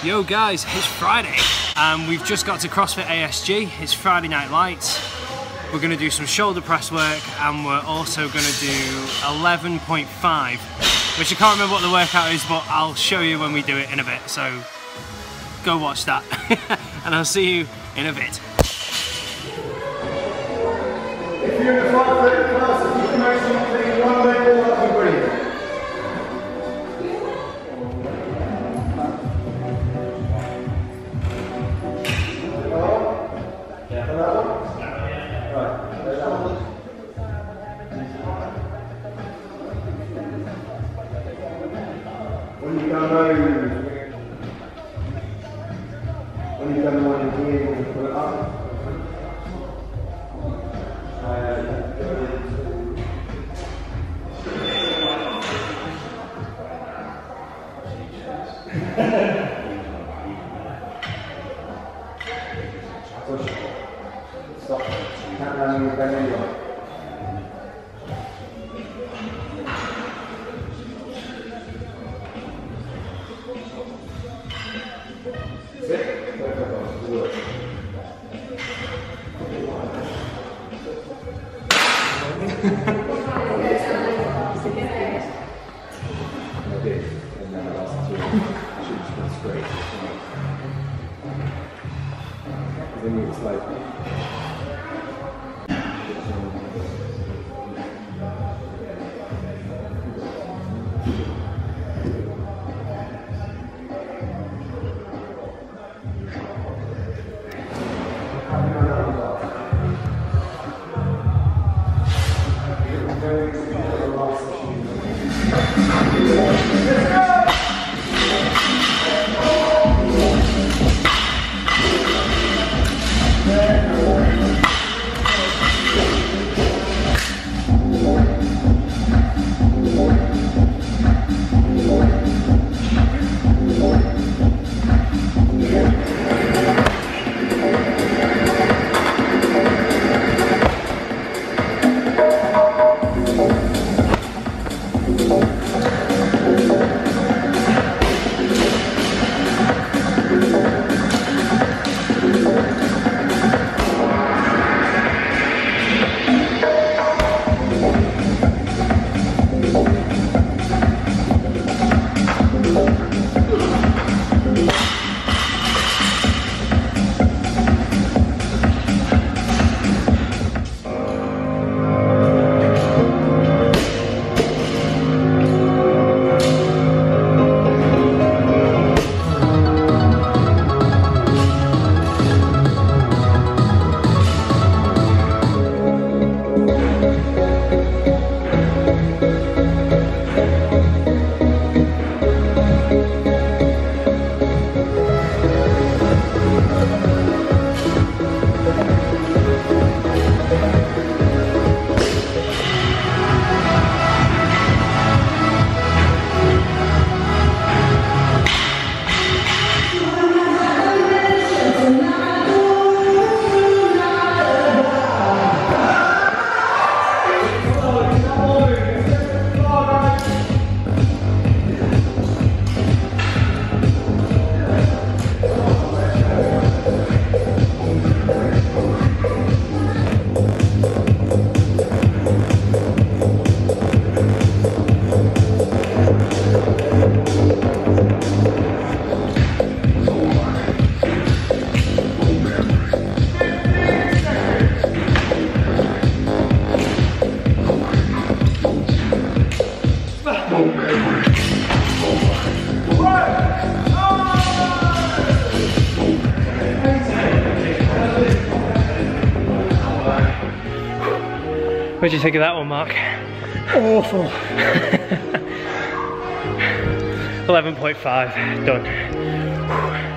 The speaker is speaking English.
Yo guys, it's Friday and we've just got to CrossFit ASG. It's Friday Night Lights. We're going to do some shoulder press work and we're also going to do 11.5, which I can't remember what the workout is, but I'll show you when we do it in a bit. So go watch that and I'll see you in a bit. If you're in the 5:30 class, if you can make something one leg all up and breathe. When you come over, when you come over here, you put it up. Push. Stop. Can't run your belly anyway. Then it's like What'd you think of that one, Mark? awful. 11.5, done.